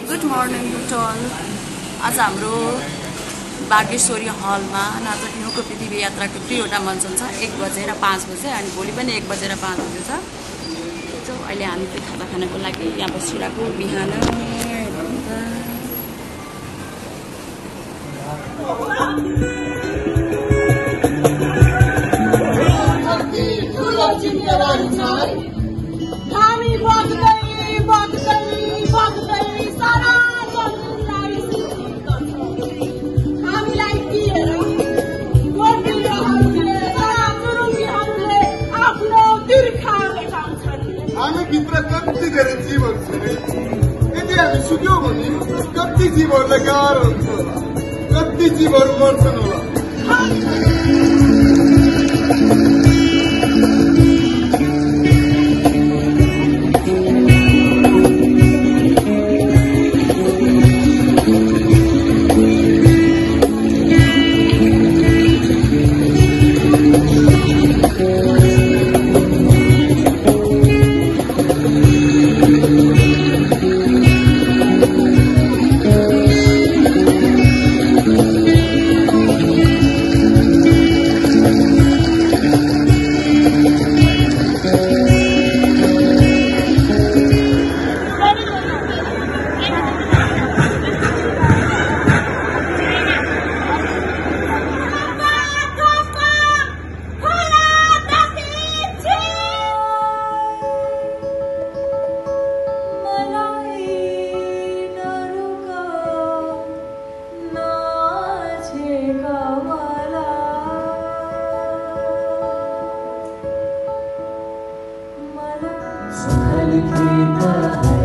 Good morning टल। आज हाम्रो बागेश्वरी हलमा नाटक हिउँको पृथ्वी यात्राको 3वटा मञ्चन छ, 1 बजेर 5 बजे अनि भोलि पनि 1 बजेर 5 बजे छ। अहिले हामी चाहिँ खाजा खानको लागि यहाँ बसिरहेको बिहान हामी भित्र कति धेरै जीवहरू छ नि, यदि हामी सुक्यौँ भने कति जीवहरूलाई गाह्रो हुन्छ होला, कति जीवहरू मर्छन् होला। लिखित है